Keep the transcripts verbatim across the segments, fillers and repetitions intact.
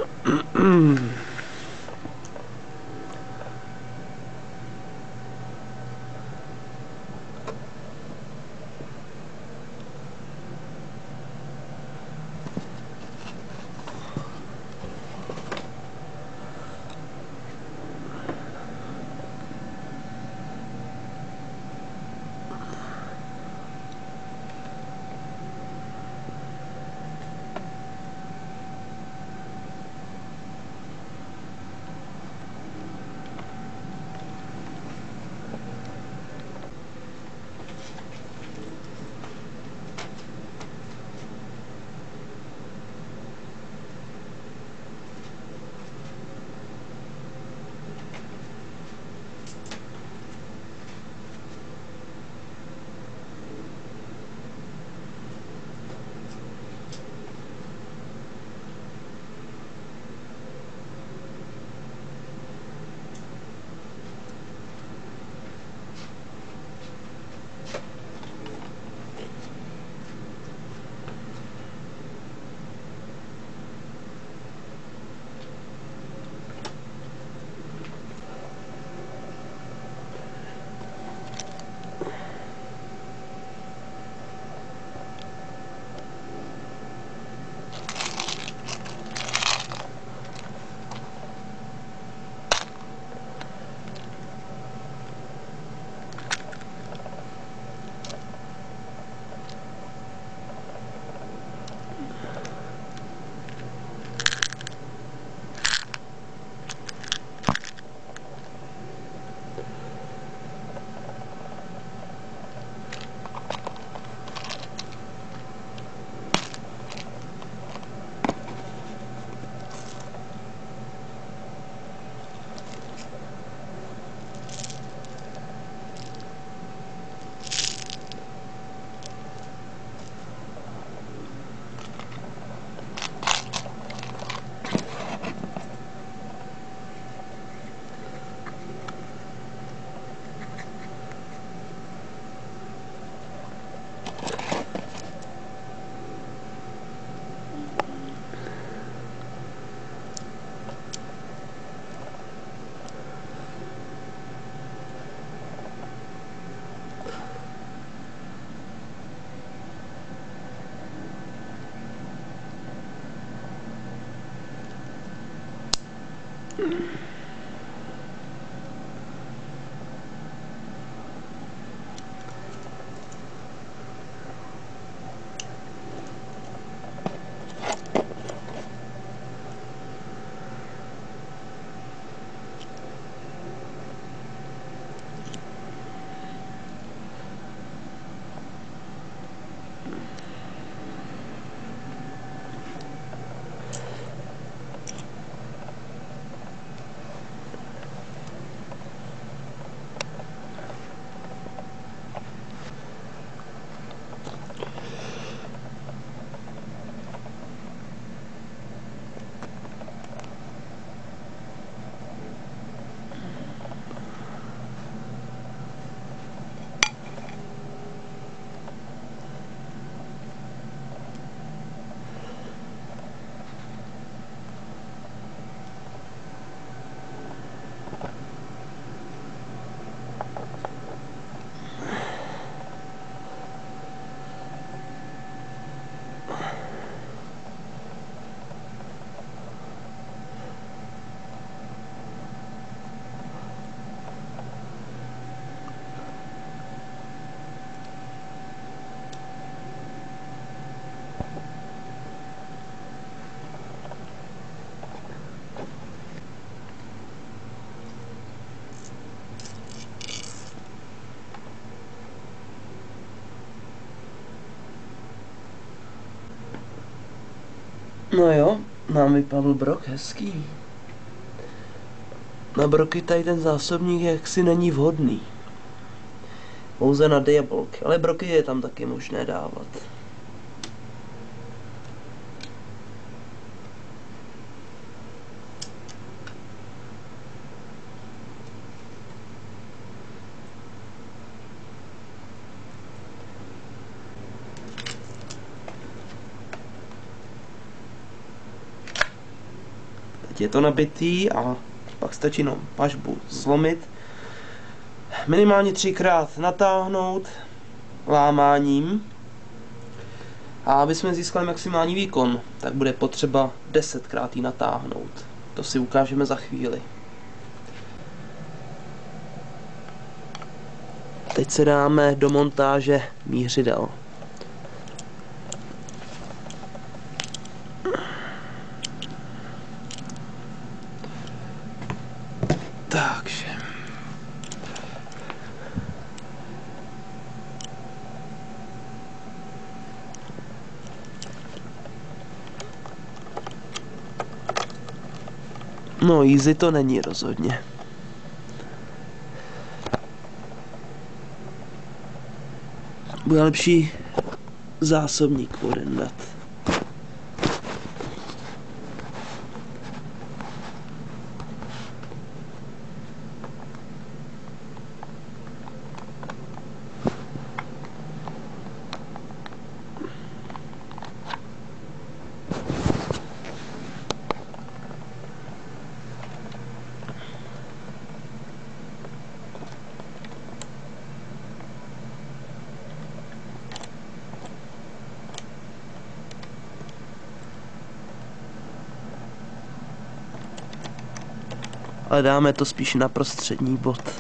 No jo, nám vypadl brok, hezký. Na broky tady ten zásobník jaksi není vhodný. Pouze na diabolky, ale broky je tam taky možné dávat. Teď je to nabitý a pak stačí jenom pažbu zlomit. Minimálně třikrát natáhnout lámáním. A aby jsme získali maximální výkon, tak bude potřeba desetkrát ji natáhnout. To si ukážeme za chvíli. Teď se dáme do montáže mířidel. Takže. No, easy to není rozhodně. Bude lepší zásobník odendat. Ale dáme to spíš na prostřední bod.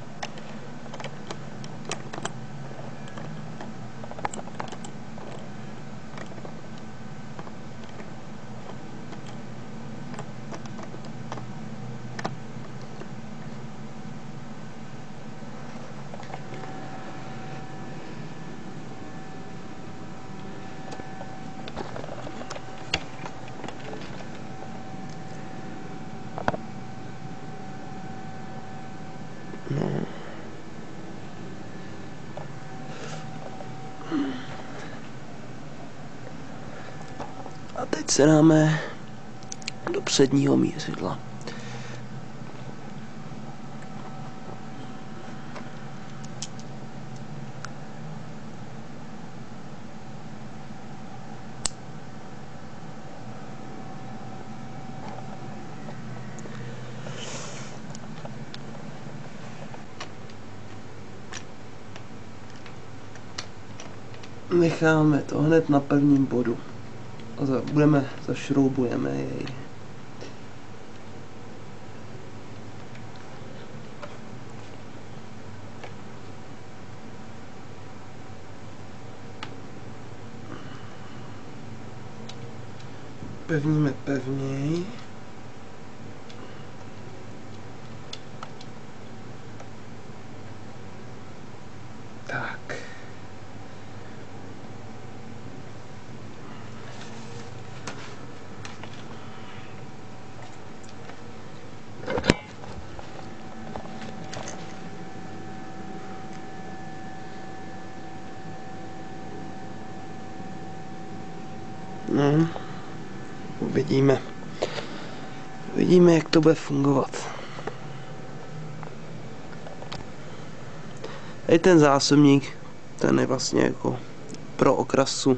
No. A teď se dáme do předního mířidla. Necháme to hned na prvním bodu a za, budeme, zašroubujeme jej. Pevníme pevněji. Tak. No, uvidíme. Uvidíme, jak to bude fungovat. Tady ten zásobník, ten je vlastně jako pro okrasu.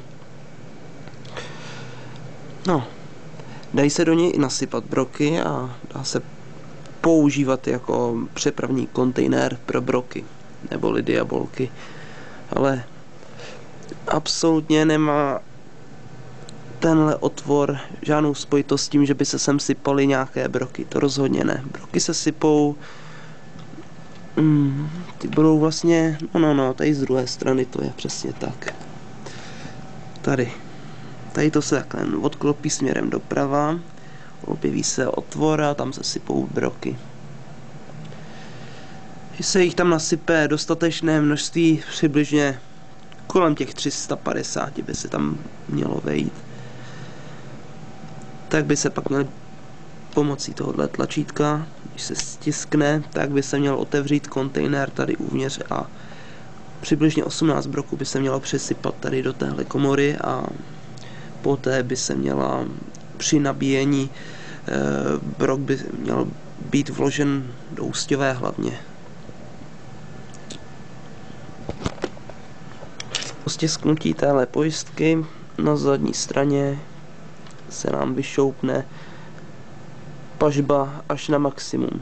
No, dají se do něj i nasypat broky a dá se používat jako přepravní kontejner pro broky nebo diabolky. Ale absolutně nemá tenhle otvor žádnou spojitost s tím, že by se sem sypaly nějaké broky. To rozhodně ne. Broky se sypou... Mm, ty budou vlastně... No, no, no, tady z druhé strany to je přesně tak. Tady. Tady to se takhle odklopí směrem doprava. Objeví se otvor a tam se sypou broky. Když se jich tam nasype dostatečné množství, přibližně kolem těch tři sta padesát by se tam mělo vejít, tak by se pak měli pomocí tohohle tlačítka, když se stiskne, tak by se měl otevřít kontejner tady uvnitř a přibližně osmnáct broků by se mělo přesypat tady do téhle komory a poté by se měla při nabíjení e, brok by měl být vložen do ústěvé hlavně. Po stisknutí téhle pojistky na zadní straně se nám vyšoupne pažba až na maximum.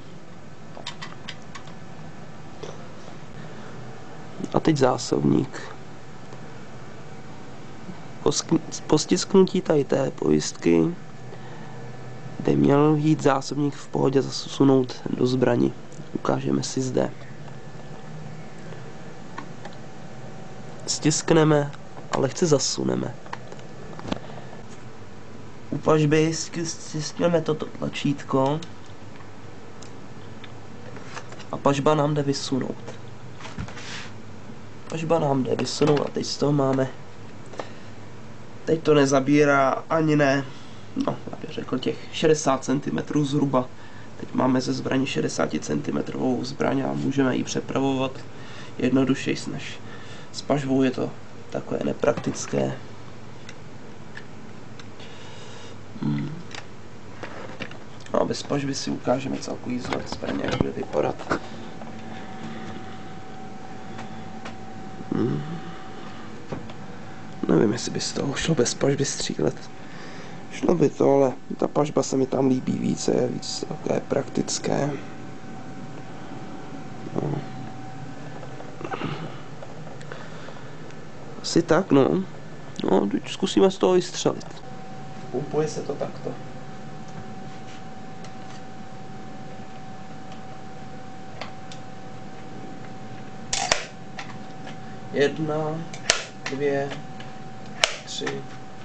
A teď zásobník. Po stisknutí tady té pojistky by měl jít zásobník v pohodě zasunout do zbraní. Ukážeme si zde. Stiskneme a lehce zasuneme. U pažby stiskneme toto tlačítko a pažba nám jde vysunout. Pažba nám jde vysunout a teď z toho máme. Teď to nezabírá ani ne, no, já bych řekl těch šedesát centimetrů zhruba. Teď máme ze zbraní šedesát centimetrů zbraň a můžeme ji přepravovat jednodušeji než s pažbou, je to takové nepraktické. Hmm. No a bez pažby si ukážeme celkový vzhled zbraně, jak bude vypadat. Hmm. Nevím, jestli by z toho šlo bez pažby střílet. Šlo by to, ale ta pažba se mi tam líbí více, je víc takové praktické. No. Asi tak, no. No, teď zkusíme z toho vystřelit. Poupuje se to takto. Jedna, dvě, tři,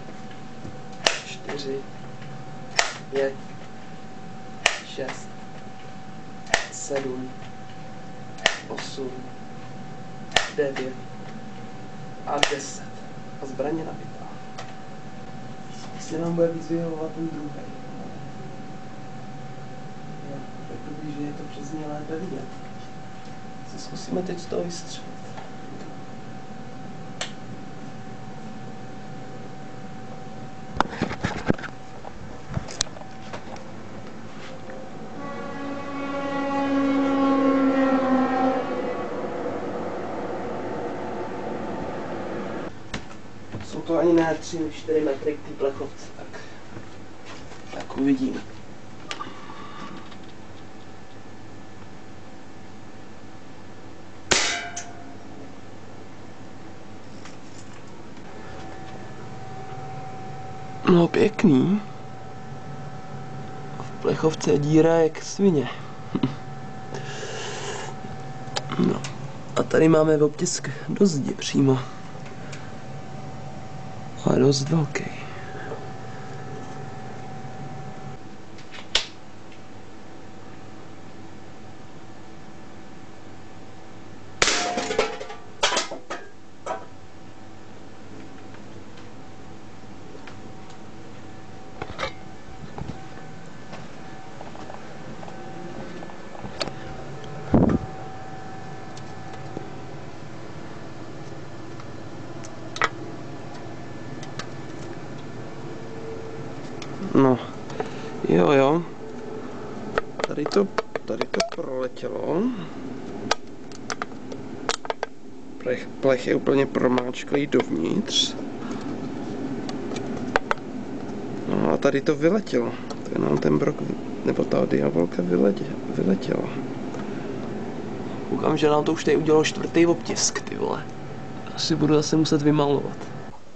čtyři, pět, šest, sedm, osm, devět a deset. A zbraně nabitá. Jestli nám bude víc vyhovovat ten druhý. Řekl bych, že je to přes něj lépe vidět. Si zkusíme teď z toho vystřelit. Jsou to ani ne tři čtyři metry k té plechovce, tak, tak uvidíme. No pěkný. V plechovce je díra jak svině. No. A tady máme obtisk do zdi přímo. Ale dost velký. No, jo jo, tady to, tady to proletělo. Plech, plech je úplně promáčklý dovnitř. No a tady to vyletělo, to nám ten brok, nebo ta diabolka vyletě, vyletěla. Koukám, že nám to už tady udělalo čtvrtý obtisk, ty vole. Asi budu zase muset vymalovat.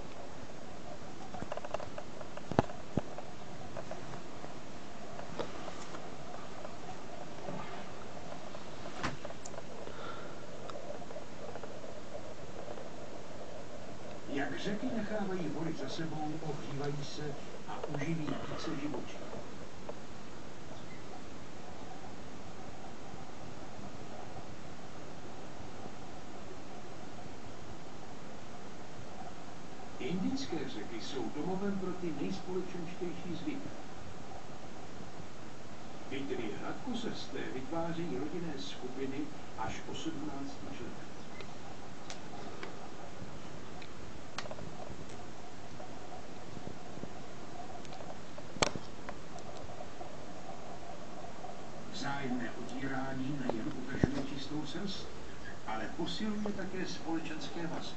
Jak řeky nechávají vody za sebou, ohřívají se a uživí více živočí. Indické řeky jsou domovem pro ty nejspolečenštější zvyky. Vydry hladkosrsté vytvářejí rodinné skupiny až o sedmnáct členů. Vzájemné odírání nejen udržuje čistou srst, ale posiluje také společenské vazby.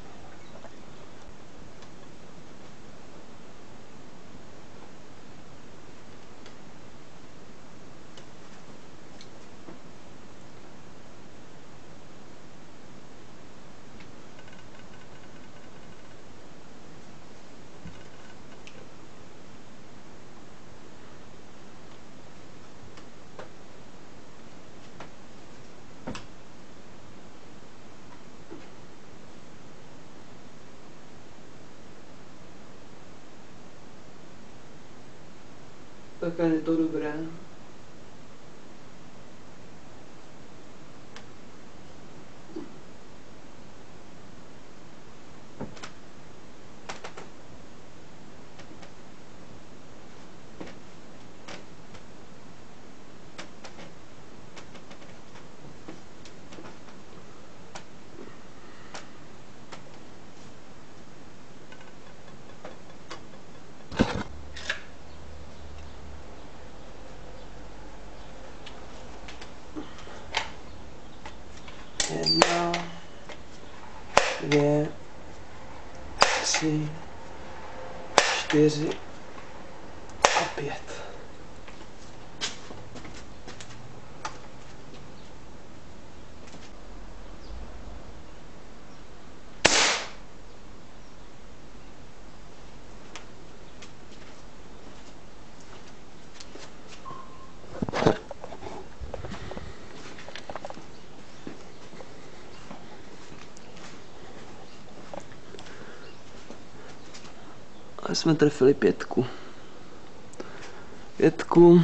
Tak je to dobré. Jedna, dvě, tři, čtyři a pět. A jsme trefili pětku. Pětku.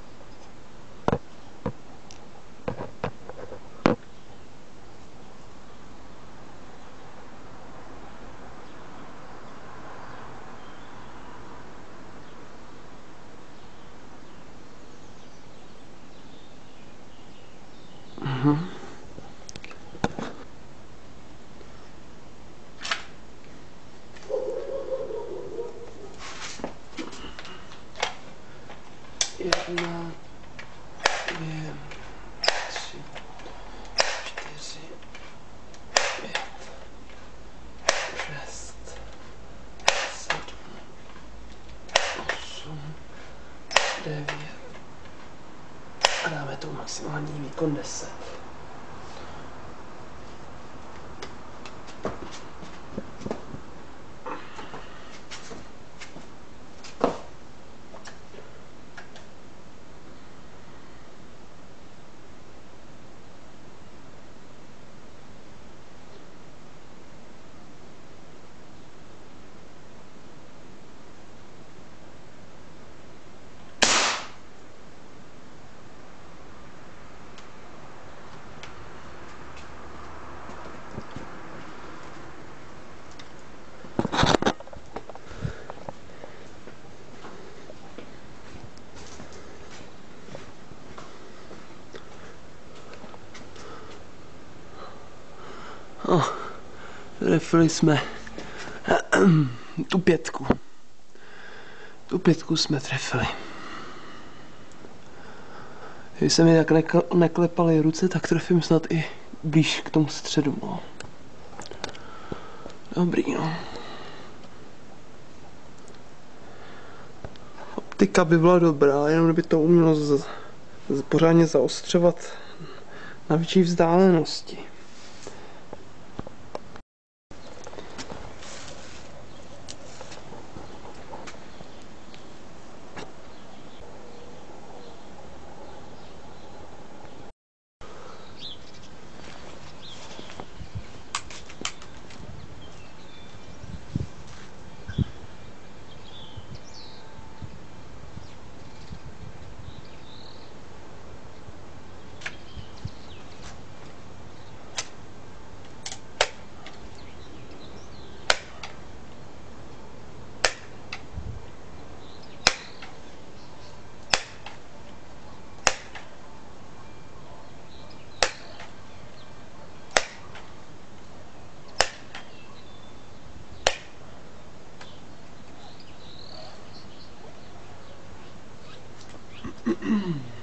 Mhm. Jedna, dvě, tři, čtyři, pět, šest, sedm, osm, devět a dáme tu maximální výkon deset. Oh, trefili jsme tu pětku. Tu pětku jsme trefili. Když se mi tak neklepaly ruce, tak trefím snad i blíž k tomu středu. No. Dobrý, no. Optika by byla dobrá, jenom by to umělo z, z, pořádně zaostřovat na větší vzdálenosti. Mm-mm.